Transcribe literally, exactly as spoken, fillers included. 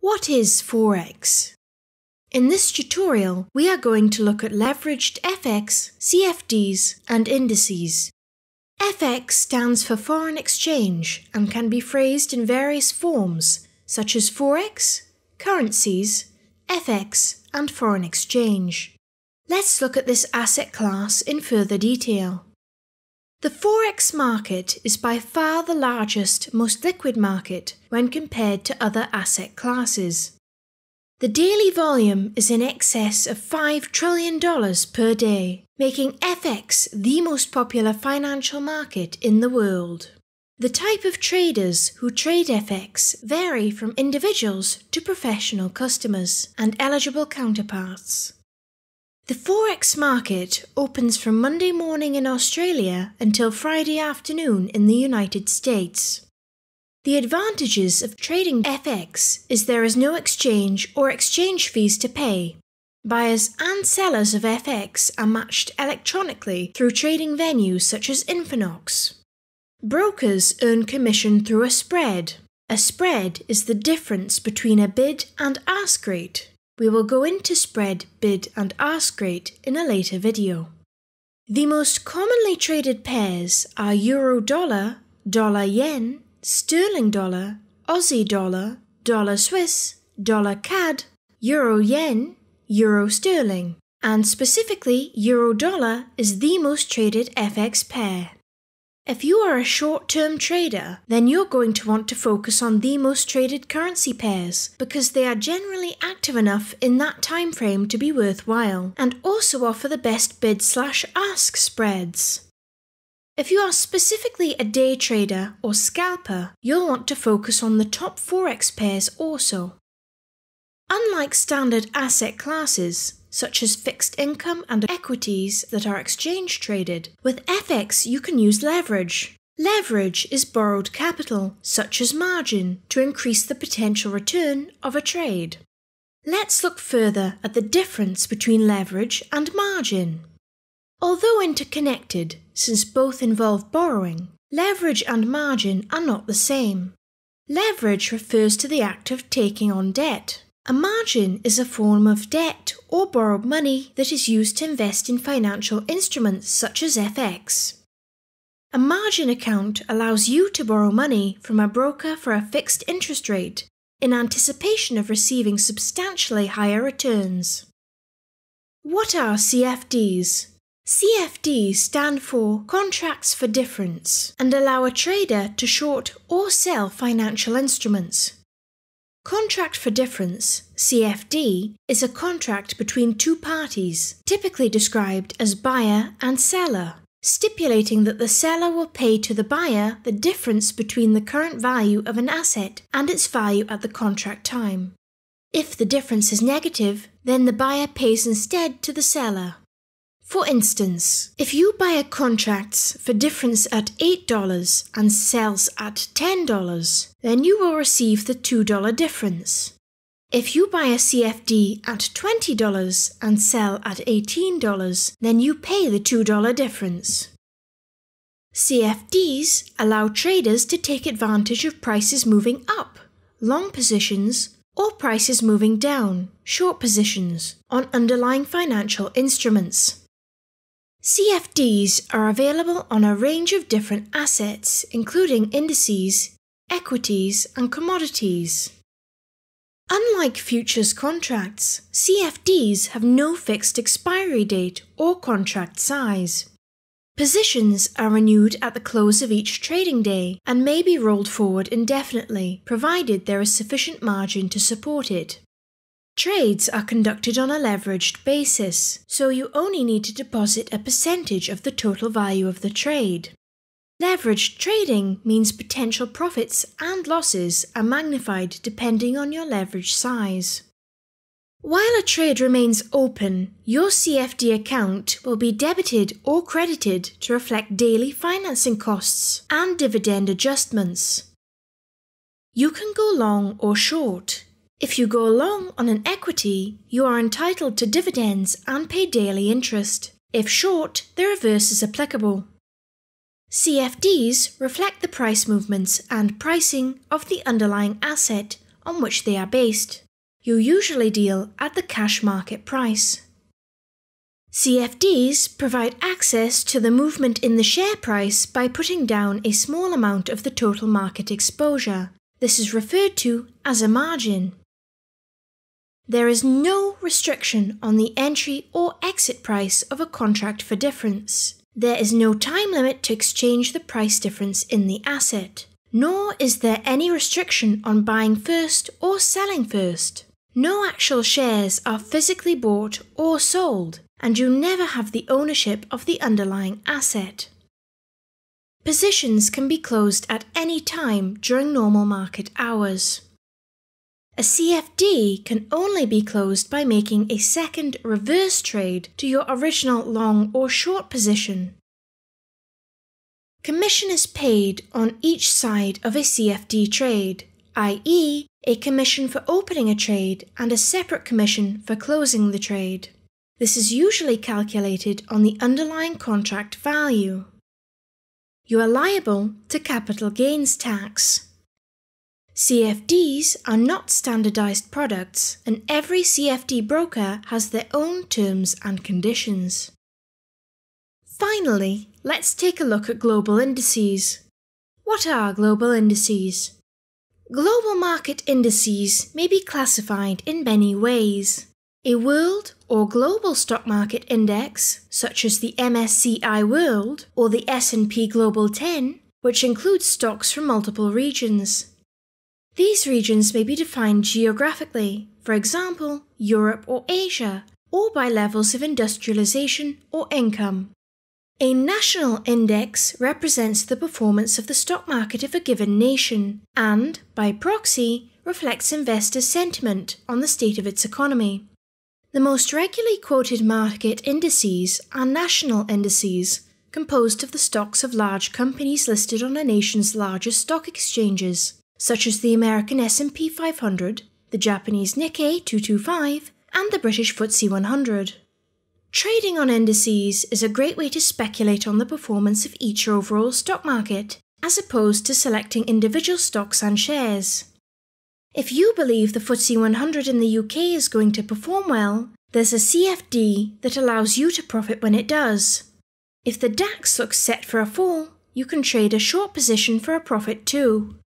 What is forex? In this tutorial, we are going to look at leveraged F X, C F Ds, and indices. F X stands for foreign exchange and can be phrased in various forms, such as forex, currencies, F X, and foreign exchange. Let's look at this asset class in further detail. The forex market is by far the largest, most liquid market when compared to other asset classes. The daily volume is in excess of five trillion dollars per day, making F X the most popular financial market in the world. The type of traders who trade F X vary from individuals to professional customers and eligible counterparts. The forex market opens from Monday morning in Australia until Friday afternoon in the United States. The advantages of trading F X is there is no exchange or exchange fees to pay. Buyers and sellers of F X are matched electronically through trading venues such as Infinox. Brokers earn commission through a spread. A spread is the difference between a bid and ask rate. We will go into spread, bid, and ask rate in a later video. The most commonly traded pairs are euro-dollar, dollar-yen, sterling-dollar, Aussie-dollar, dollar-Swiss, dollar-C A D, euro-yen, euro-sterling, and specifically euro-dollar is the most traded F X pair. If you are a short-term trader, then you're going to want to focus on the most traded currency pairs because they are generally active enough in that time frame to be worthwhile and also offer the best bid slash ask spreads. If you are specifically a day trader or scalper, you'll want to focus on the top forex pairs also. Unlike standard asset classes, such as fixed income and equities that are exchange traded, with F X you can use leverage. Leverage is borrowed capital, such as margin, to increase the potential return of a trade. Let's look further at the difference between leverage and margin. Although interconnected, since both involve borrowing, leverage and margin are not the same. Leverage refers to the act of taking on debt. A margin is a form of debt or borrowed money that is used to invest in financial instruments such as F X. A margin account allows you to borrow money from a broker for a fixed interest rate in anticipation of receiving substantially higher returns. What are C F Ds? C F Ds stand for Contracts for Difference and allow a trader to short or sell financial instruments. Contract for Difference, C F D, is a contract between two parties, typically described as buyer and seller, stipulating that the seller will pay to the buyer the difference between the current value of an asset and its value at the contract time. If the difference is negative, then the buyer pays instead to the seller. For instance, if you buy a contract for difference at eight dollars and sells at ten dollars, then you will receive the two dollar difference. If you buy a C F D at twenty dollars and sell at eighteen dollars, then you pay the two dollar difference. C F Ds allow traders to take advantage of prices moving up, long positions, or prices moving down, short positions, on underlying financial instruments. C F Ds are available on a range of different assets, including indices, equities, and commodities. Unlike futures contracts, C F Ds have no fixed expiry date or contract size. Positions are renewed at the close of each trading day and may be rolled forward indefinitely, provided there is sufficient margin to support it. Trades are conducted on a leveraged basis, so you only need to deposit a percentage of the total value of the trade. Leveraged trading means potential profits and losses are magnified depending on your leverage size. While a trade remains open, your C F D account will be debited or credited to reflect daily financing costs and dividend adjustments. You can go long or short. If you go long on an equity, you are entitled to dividends and pay daily interest. If short, the reverse is applicable. C F Ds reflect the price movements and pricing of the underlying asset on which they are based. You usually deal at the cash market price. C F Ds provide access to the movement in the share price by putting down a small amount of the total market exposure. This is referred to as a margin. There is no restriction on the entry or exit price of a contract for difference. There is no time limit to exchange the price difference in the asset, nor is there any restriction on buying first or selling first. No actual shares are physically bought or sold, and you never have the ownership of the underlying asset. Positions can be closed at any time during normal market hours. A C F D can only be closed by making a second reverse trade to your original long or short position. Commission is paid on each side of a C F D trade, that is, a commission for opening a trade and a separate commission for closing the trade. This is usually calculated on the underlying contract value. You are liable to capital gains tax. C F Ds are not standardized products, and every C F D broker has their own terms and conditions. Finally, let's take a look at global indices. What are global indices? Global market indices may be classified in many ways. A world or global stock market index, such as the M S C I World or the S and P Global ten, which includes stocks from multiple regions. These regions may be defined geographically, for example, Europe or Asia, or by levels of industrialization or income. A national index represents the performance of the stock market of a given nation and, by proxy, reflects investor sentiment on the state of its economy. The most regularly quoted market indices are national indices, composed of the stocks of large companies listed on a nation's largest stock exchanges, such as the American S and P five hundred, the Japanese Nikkei two twenty-five, and the British F T S E one hundred. Trading on indices is a great way to speculate on the performance of each overall stock market, as opposed to selecting individual stocks and shares. If you believe the F T S E one hundred in the U K is going to perform well, there's a C F D that allows you to profit when it does. If the DAX looks set for a fall, you can trade a short position for a profit too.